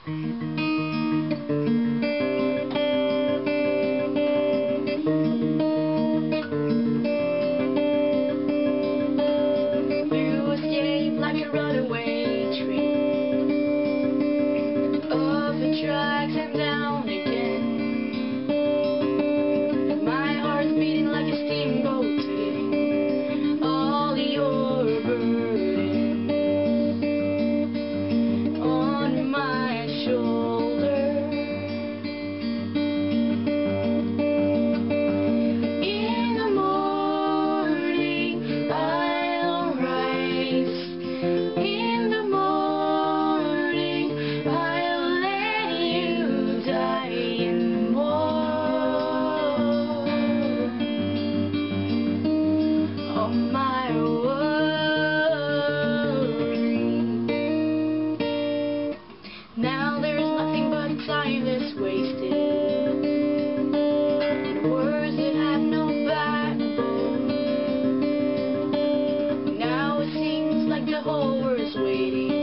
You escape like a runaway train off the tracks and down again. My heart's beating like a steamboat today. All your burdens on my shoulder. In the morning I'll rise. In the morning I'll let you die and more on my worry. Now there is nothing but time that's wasted, words that have no backbone. Now it seems like the whole world's waiting